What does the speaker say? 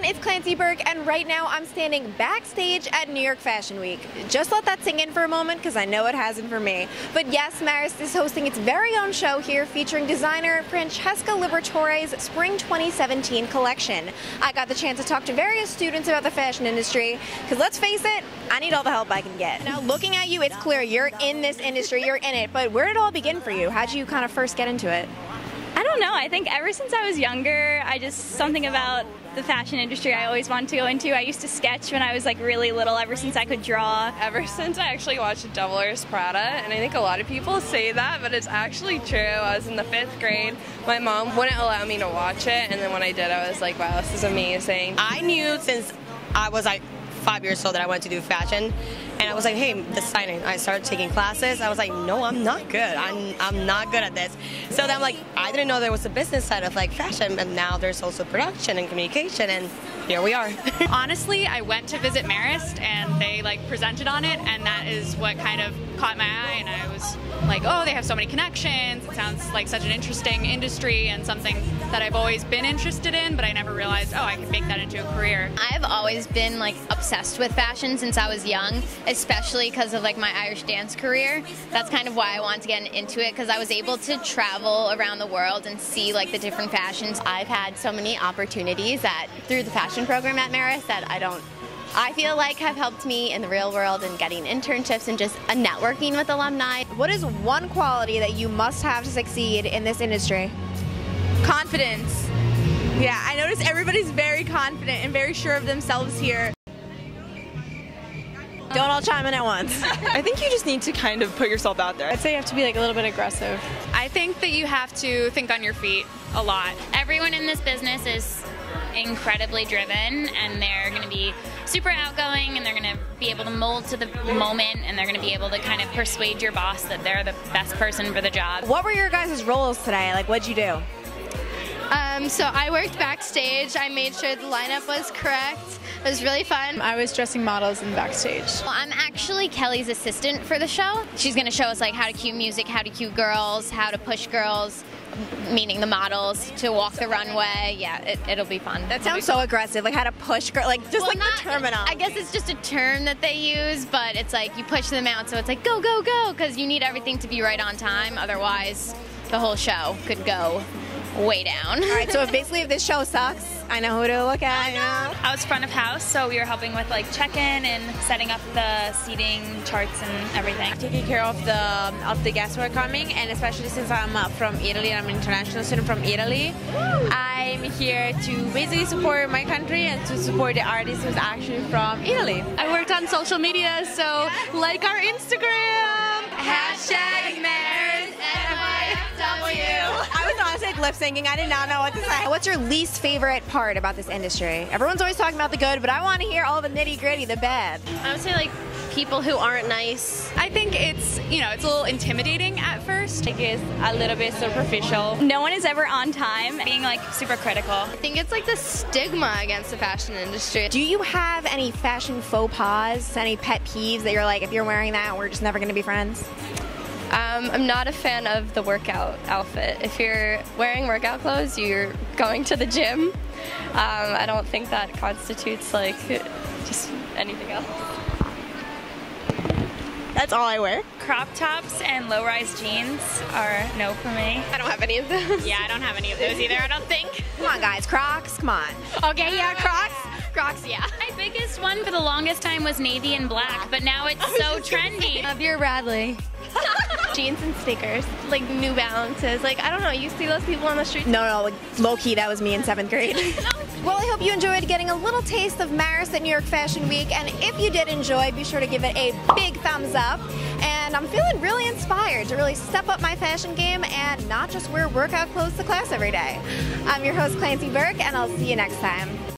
it's Clancy Burke, and right now I'm standing backstage at New York Fashion Week. Just let that sink in for a moment, because I know it hasn't for me. But yes, Marist is hosting its very own show here, featuring designer Francesca Liberatore's Spring 2017 collection. I got the chance to talk to various students about the fashion industry, because let's face it, I need all the help I can get. Now, looking at you, it's clear you're in this industry, you're in it, but where did it all begin for you? How'd you kind of first get into it? I don't know. I think ever since I was younger, something about the fashion industry I always wanted to go into. I used to sketch when I was like really little, ever since I could draw. Ever since I actually watched Devil Wears Prada, and I think a lot of people say that, but it's actually true. I was in the 5th grade. My mom wouldn't allow me to watch it, and then when I did, I was like, wow, this is amazing. I knew since I was like 5 years old that I wanted to do fashion, and I was like, hey, designing. I started taking classes. I was like, no, I'm not good. I'm not good at this. So then I'm like, I didn't know there was a business side of like fashion, and now there's also production and communication, and here we are. Honestly, I went to visit Marist, and they like presented on it, and that is what kind of caught my eye, and I was like, oh, they have so many connections. It sounds like such an interesting industry and something that I've always been interested in, but I never realized, oh, I could make that into a career. I've always been like obsessed with fashion since I was young, especially because of like my Irish dance career. That's kind of why I wanted to get into it, because I was able to travel around the world and see like the different fashions. I've had so many opportunities through the fashion program at Marist that I feel like have helped me in the real world and getting internships and just networking with alumni. What is one quality that you must have to succeed in this industry? Confidence. Yeah, I notice everybody's very confident and very sure of themselves here. Don't all chime in at once. I think you just need to kind of put yourself out there. I'd say you have to be like a little bit aggressive. I think that you have to think on your feet a lot. Everyone in this business is incredibly driven, and they're going to be super outgoing, and they're going to be able to mold to the moment, and they're going to be able to kind of persuade your boss that they're the best person for the job. What were your guys' roles today? Like, what'd you do? So I worked backstage. I made sure the lineup was correct. It was really fun. I was dressing models in backstage. Well, I'm actually Kelly's assistant for the show. She's going to show us like how to cue music, how to cue girls, how to push girls, meaning the models, to walk the runway. Yeah, it'll be fun. That sounds so aggressive, like how to push girls, like just like the terminology. I guess it's just a term that they use, but it's like you push them out, so it's like go, go, go, because you need everything to be right on time, otherwise the whole show could go way down. All right, so if this show sucks, I know who to look at. You know? I was front of house, so we were helping with like check-in and setting up the seating charts and everything. Taking care of the guests who are coming, and especially since I'm from Italy, I'm an international student from Italy. I'm here to basically support my country and to support the artist who's actually from Italy. I worked on social media, so like our Instagram, #Marist NYFW. I was honestly like lip syncing. I did not know what to say. What's your least favorite part about this industry? Everyone's always talking about the good, but I want to hear all the nitty gritty, the bad. I would say like people who aren't nice. I think it's a little intimidating at first. I guess a little bit superficial. No one is ever on time, being like super critical. I think it's like the stigma against the fashion industry. Do you have any fashion faux pas, any pet peeves that you're like, if you're wearing that, we're just never going to be friends? I'm not a fan of the workout outfit. If you're wearing workout clothes, you're going to the gym. I don't think that constitutes like just anything else. That's all I wear. Crop tops and low-rise jeans are no for me. I don't have any of those. Yeah, I don't have any of those either, I don't think. Come on, guys, Crocs, come on. Okay, yeah, Crocs. Crocs, yeah. My biggest one for the longest time was navy and black, but now it's so trendy. Beer Bradley. Jeans and sneakers, like New Balances. Like, I don't know, you see those people on the street? No, like low-key, that was me in 7th grade. Well, I hope you enjoyed getting a little taste of Marist at New York Fashion Week, and if you did enjoy, be sure to give it a big thumbs up. And I'm feeling really inspired to really step up my fashion game and not just wear workout clothes to class every day. I'm your host, Clancy Burke, and I'll see you next time.